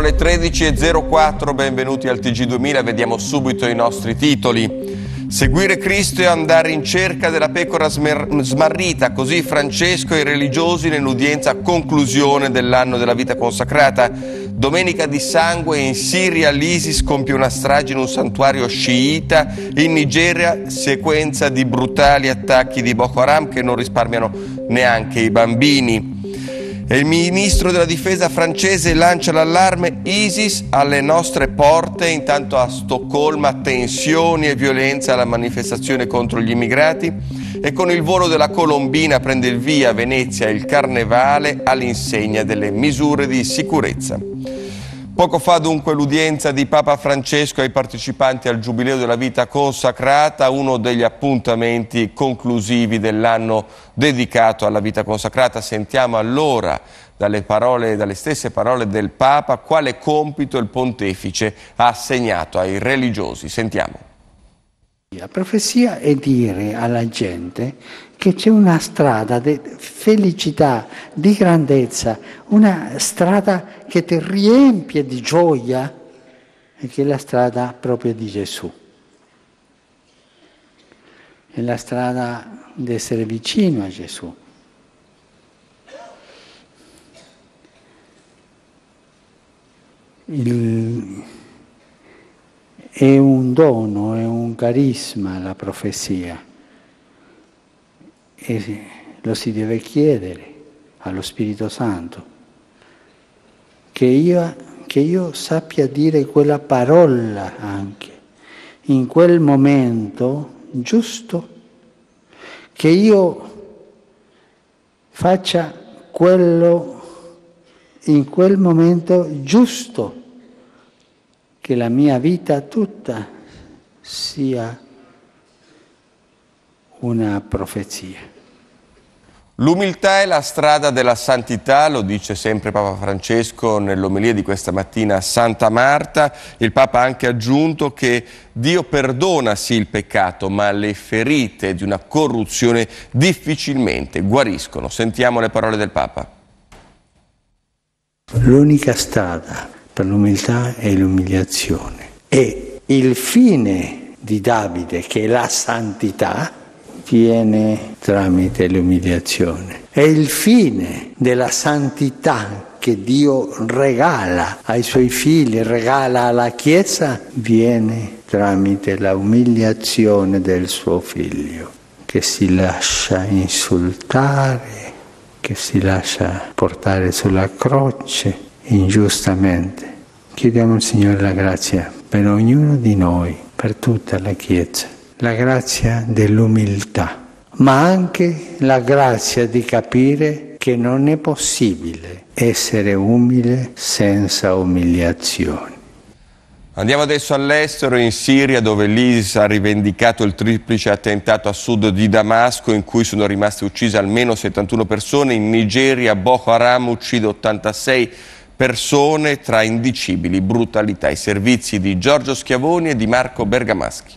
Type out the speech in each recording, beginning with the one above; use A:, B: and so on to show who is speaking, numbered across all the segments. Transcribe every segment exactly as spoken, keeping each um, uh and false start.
A: le tredici e zero quattro, benvenuti al T G duemila, vediamo subito i nostri titoli. Seguire Cristo e andare in cerca della pecora smarrita, così Francesco e i religiosi nell'udienza a conclusione dell'anno della vita consacrata. Domenica di sangue in Siria, l'ISIS compie una strage in un santuario sciita, in Nigeria sequenza di brutali attacchi di Boko Haram che non risparmiano neanche i bambini. E il ministro della difesa francese lancia l'allarme: ISIS alle nostre porte. Intanto a Stoccolma tensioni e violenza alla manifestazione contro gli immigrati, e con il volo della Colombina prende il via a Venezia il carnevale all'insegna delle misure di sicurezza. Poco fa dunque l'udienza di Papa Francesco ai partecipanti al Giubileo della vita consacrata, uno degli appuntamenti conclusivi dell'anno dedicato alla vita consacrata. Sentiamo allora dalle parole, dalle stesse parole del Papa, quale compito il Pontefice ha assegnato ai religiosi. Sentiamo.
B: La profezia è dire alla gente che c'è una strada di felicità, di grandezza, una strada che ti riempie di gioia, e che è la strada proprio di Gesù. È la strada di essere vicino a Gesù. Il, è un dono, è un carisma la profezia. E lo si deve chiedere allo Spirito Santo, che io, che io sappia dire quella parola anche, in quel momento giusto, che io faccia quello in quel momento giusto, che la mia vita tutta sia una profezia.
A: L'umiltà è la strada della santità, lo dice sempre Papa Francesco nell'omelia di questa mattina a Santa Marta. Il Papa ha anche aggiunto che Dio perdona sì il peccato, ma le ferite di una corruzione difficilmente guariscono. Sentiamo le parole del Papa.
B: L'unica strada per l'umiltà è l'umiliazione. E il fine di Davide, che è la santità, viene tramite l'umiliazione. E il fine della santità che Dio regala ai suoi figli, regala alla Chiesa, viene tramite la umiliazione del suo figlio, che si lascia insultare, che si lascia portare sulla croce ingiustamente. Chiediamo al Signore la grazia per ognuno di noi, per tutta la Chiesa, la grazia dell'umiltà, ma anche la grazia di capire che non è possibile essere umile senza umiliazione.
A: Andiamo adesso all'estero, in Siria, dove l'ISIS ha rivendicato il triplice attentato a sud di Damasco, in cui sono rimaste uccise almeno settantuno persone. In Nigeria Boko Haram uccide ottantasei persone tra indicibili brutalità. I servizi di Giorgio Schiavoni e di Marco Bergamaschi.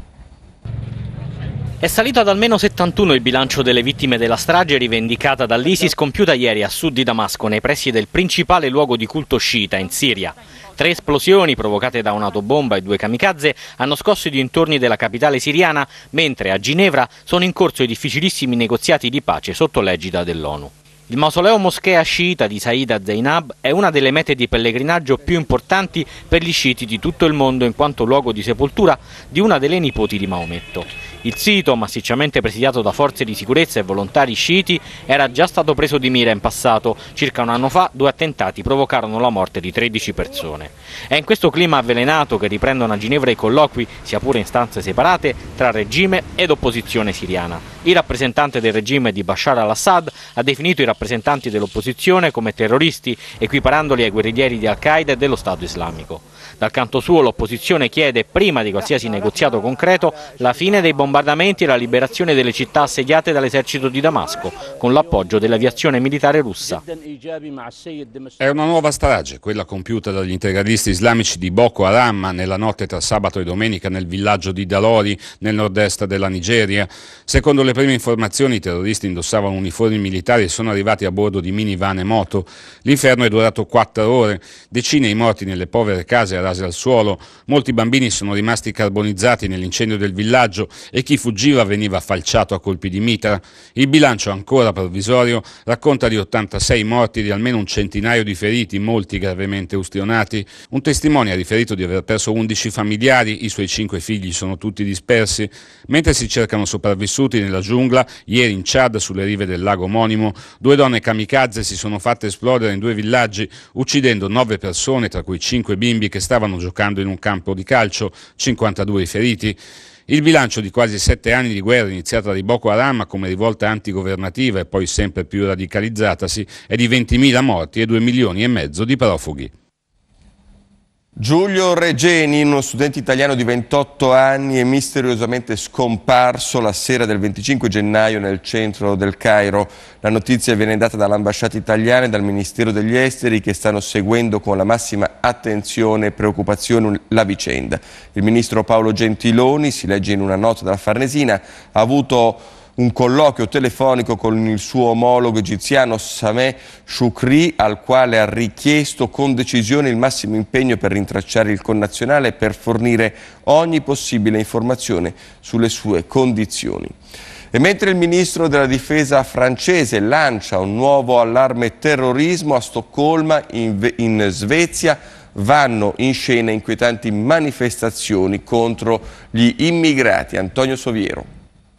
C: È salito ad almeno settantuno il bilancio delle vittime della strage rivendicata dall'ISIS compiuta ieri a sud di Damasco, nei pressi del principale luogo di culto sciita in Siria. Tre esplosioni provocate da un'autobomba e due kamikaze hanno scosso i dintorni della capitale siriana, mentre a Ginevra sono in corso i difficilissimi negoziati di pace sotto l'egida dell'ONU. Il mausoleo moschea sciita di Saida Zainab è una delle mete di pellegrinaggio più importanti per gli sciiti di tutto il mondo, in quanto luogo di sepoltura di una delle nipoti di Maometto. Il sito, massicciamente presidiato da forze di sicurezza e volontari sciiti, era già stato preso di mira in passato. Circa un anno fa due attentati provocarono la morte di tredici persone. È in questo clima avvelenato che riprendono a Ginevra i colloqui, sia pure in stanze separate, tra regime ed opposizione siriana. Il rappresentante del regime di Bashar al-Assad ha definito i rappresentanti dell'opposizione come terroristi, equiparandoli ai guerriglieri di Al-Qaeda e dello Stato islamico. Dal canto suo l'opposizione chiede, prima di qualsiasi negoziato concreto, la fine dei bombardamenti e la liberazione delle città assediate dall'esercito di Damasco, con l'appoggio dell'aviazione militare russa.
D: È una nuova strage, quella compiuta dagli integralisti islamici di Boko Haram nella notte tra sabato e domenica nel villaggio di Dalori, nel nord-est della Nigeria. Secondo le prime informazioni, i terroristi indossavano uniformi militari e sono arrivati a bordo di minivan e moto. L'inferno è durato quattro ore, decine i morti nelle povere case rase al suolo, molti bambini sono rimasti carbonizzati nell'incendio del villaggio e chi fuggiva veniva falciato a colpi di mitra. Il bilancio, ancora provvisorio, racconta di ottantasei morti e di almeno un centinaio di feriti, molti gravemente ustionati. Un testimone ha riferito di aver perso undici familiari, i suoi cinque figli sono tutti dispersi. Mentre si cercano sopravvissuti nella giungla, ieri in Chad, sulle rive del lago omonimo, due donne kamikaze si sono fatte esplodere in due villaggi, uccidendo nove persone, tra cui cinque bimbi che stavano giocando in un campo di calcio, cinquantadue i feriti. Il bilancio di quasi sette anni di guerra iniziata da Boko Haram come rivolta antigovernativa e poi sempre più radicalizzatasi è di ventimila morti e due milioni e mezzo di profughi.
A: Giulio Regeni, uno studente italiano di ventotto anni, è misteriosamente scomparso la sera del venticinque gennaio nel centro del Cairo. La notizia viene data dall'ambasciata italiana e dal Ministero degli Esteri, che stanno seguendo con la massima attenzione e preoccupazione la vicenda. Il ministro Paolo Gentiloni, si legge in una nota della Farnesina, ha avuto un colloquio telefonico con il suo omologo egiziano Sameh Shoukry, al quale ha richiesto con decisione il massimo impegno per rintracciare il connazionale e per fornire ogni possibile informazione sulle sue condizioni. E mentre il ministro della difesa francese lancia un nuovo allarme terrorismo, a Stoccolma, in, in Svezia, vanno in scena inquietanti manifestazioni contro gli immigrati. Antonio Soviero.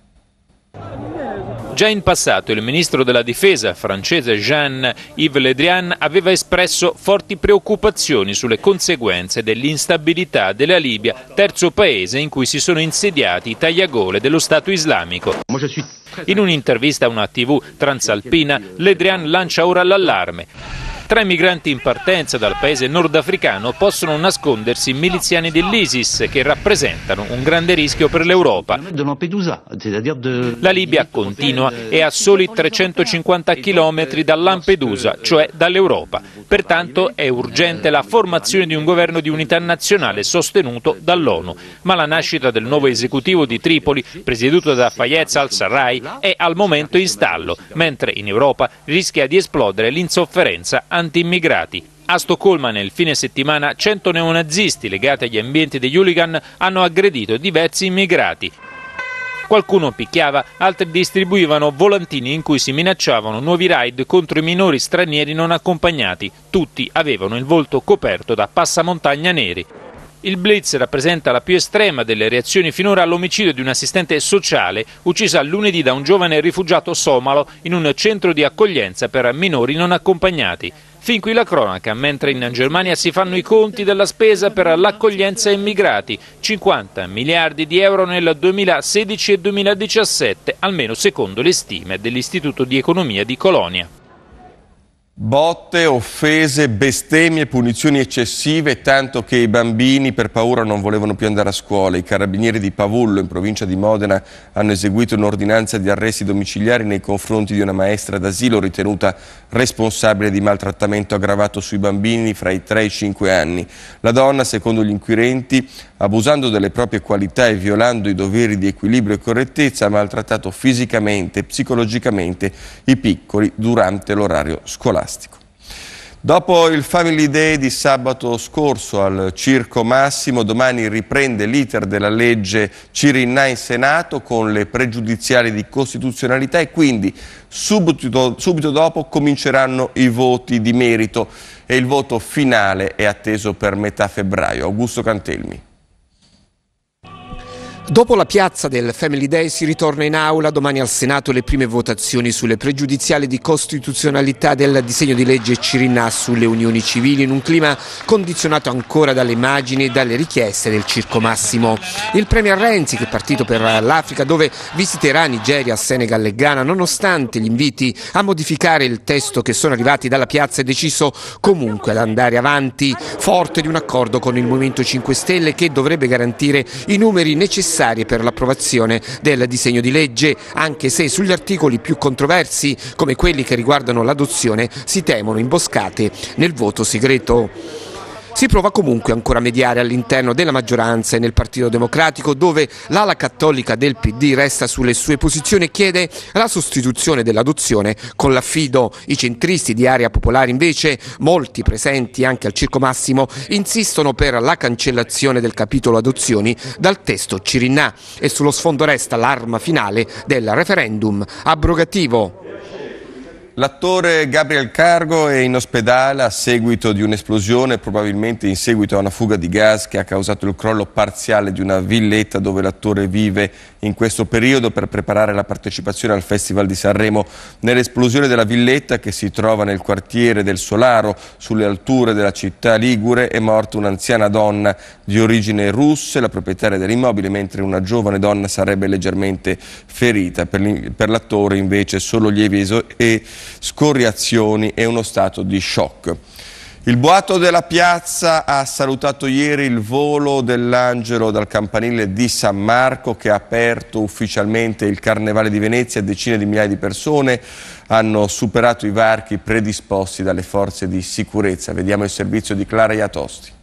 E: Già in passato il ministro della difesa francese Jean-Yves Le Drian aveva espresso forti preoccupazioni sulle conseguenze dell'instabilità della Libia, terzo paese in cui si sono insediati i tagliagole dello Stato islamico. In un'intervista a una tivù transalpina, Le Drian lancia ora l'allarme. Tra i migranti in partenza dal paese nordafricano possono nascondersi miliziani dell'ISIS che rappresentano un grande rischio per l'Europa. La Libia, continua, è a soli trecentocinquanta chilometri da Lampedusa, cioè dall'Europa. Pertanto è urgente la formazione di un governo di unità nazionale sostenuto dall'ONU. Ma la nascita del nuovo esecutivo di Tripoli, presieduto da Fayez al-Sarraj, è al momento in stallo, mentre in Europa rischia di esplodere l'insofferenza anti-immigrati. A Stoccolma nel fine settimana cento neonazisti legati agli ambienti degli hooligan hanno aggredito diversi immigrati. Qualcuno picchiava, altri distribuivano volantini in cui si minacciavano nuovi raid contro i minori stranieri non accompagnati. Tutti avevano il volto coperto da passamontagna neri. Il blitz rappresenta la più estrema delle reazioni finora all'omicidio di un assistente sociale uccisa lunedì da un giovane rifugiato somalo in un centro di accoglienza per minori non accompagnati. Fin qui la cronaca, mentre in Germania si fanno i conti della spesa per l'accoglienza ai immigrati, cinquanta miliardi di euro nel duemilasedici e duemiladiciassette, almeno secondo le stime dell'Istituto di Economia di Colonia.
A: Botte, offese, bestemmie, punizioni eccessive, tanto che i bambini per paura non volevano più andare a scuola. I carabinieri di Pavullo, in provincia di Modena, hanno eseguito un'ordinanza di arresti domiciliari nei confronti di una maestra d'asilo ritenuta responsabile di maltrattamento aggravato sui bambini fra i tre e i cinque anni. La donna, secondo gli inquirenti, abusando delle proprie qualità e violando i doveri di equilibrio e correttezza, ha maltrattato fisicamente e psicologicamente i piccoli durante l'orario scolastico. Dopo il Family Day di sabato scorso al Circo Massimo, domani riprende l'iter della legge Cirinnà in Senato con le pregiudiziali di costituzionalità e quindi subito, subito dopo cominceranno i voti di merito e il voto finale è atteso per metà febbraio. Augusto Cantelmi.
F: Dopo la piazza del Family Day si ritorna in aula, domani al Senato le prime votazioni sulle pregiudiziali di costituzionalità del disegno di legge Cirinnà sulle unioni civili, in un clima condizionato ancora dalle immagini e dalle richieste del Circo Massimo. Il premier Renzi, che è partito per l'Africa dove visiterà Nigeria, Senegal e Ghana, nonostante gli inviti a modificare il testo che sono arrivati dalla piazza, è deciso comunque ad andare avanti, forte di un accordo con il Movimento cinque Stelle che dovrebbe garantire i numeri necessari per l'approvazione del disegno di legge, anche se sugli articoli più controversi, come quelli che riguardano l'adozione, si temono imboscate nel voto segreto. Si prova comunque ancora a mediare all'interno della maggioranza e nel Partito Democratico, dove l'ala cattolica del P D resta sulle sue posizioni e chiede la sostituzione dell'adozione con l'affido. I centristi di Area Popolare invece, molti presenti anche al Circo Massimo, insistono per la cancellazione del capitolo adozioni dal testo Cirinnà e sullo sfondo resta l'arma finale del referendum abrogativo.
A: L'attore Gabriel Cargo è in ospedale a seguito di un'esplosione, probabilmente in seguito a una fuga di gas che ha causato il crollo parziale di una villetta dove l'attore vive in questo periodo per preparare la partecipazione al Festival di Sanremo. Nell'esplosione della villetta, che si trova nel quartiere del Solaro, sulle alture della città ligure, è morta un'anziana donna di origine russe, la proprietaria dell'immobile, mentre una giovane donna sarebbe leggermente ferita. Per l'attore invece solo lievi e scoriazioni e uno stato di shock. Il boato della piazza ha salutato ieri il volo dell'Angelo dal campanile di San Marco, che ha aperto ufficialmente il Carnevale di Venezia. Decine di migliaia di persone hanno superato i varchi predisposti dalle forze di sicurezza. Vediamo il servizio di Clara Iatosti.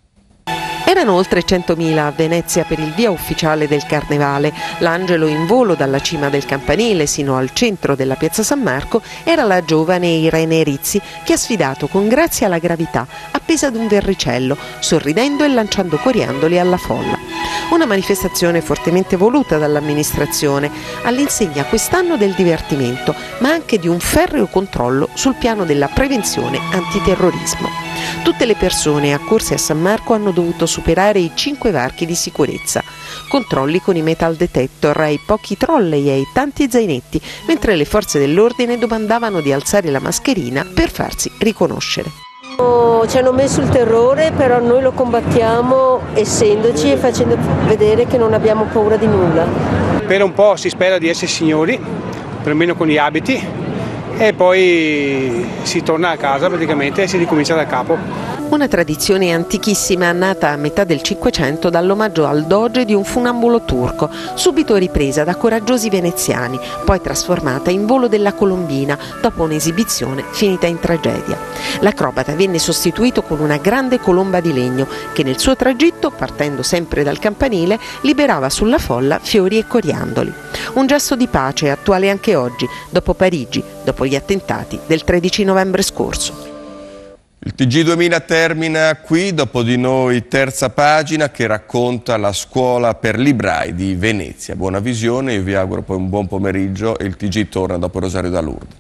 G: Erano oltre centomila a Venezia per il via ufficiale del Carnevale. L'Angelo in volo dalla cima del campanile sino al centro della piazza San Marco era la giovane Irene Rizzi, che ha sfidato con grazia la gravità appesa ad un verricello, sorridendo e lanciando coriandoli alla folla. Una manifestazione fortemente voluta dall'amministrazione, all'insegna quest'anno del divertimento, ma anche di un ferreo controllo sul piano della prevenzione antiterrorismo. Tutte le persone accorse a San Marco hanno dovuto superare i cinque varchi di sicurezza, controlli con i metal detector, ai pochi trolley e ai tanti zainetti, mentre le forze dell'ordine domandavano di alzare la mascherina per farsi riconoscere.
H: Ci hanno messo il terrore, però noi lo combattiamo essendoci e facendo vedere che non abbiamo paura di nulla.
I: Per un po' si spera di essere signori, perlomeno con gli abiti, e poi si torna a casa praticamente e si ricomincia da capo.
G: Una tradizione antichissima nata a metà del Cinquecento dall'omaggio al doge di un funambulo turco, subito ripresa da coraggiosi veneziani, poi trasformata in volo della Colombina dopo un'esibizione finita in tragedia. L'acrobata venne sostituito con una grande colomba di legno che nel suo tragitto, partendo sempre dal campanile, liberava sulla folla fiori e coriandoli. Un gesto di pace attuale anche oggi, dopo Parigi, dopo gli attentati del tredici novembre scorso.
A: Il T G duemila termina qui, dopo di noi terza pagina che racconta la scuola per librai di Venezia. Buona visione, io vi auguro poi un buon pomeriggio e il T G torna dopo Rosario da Lourdes.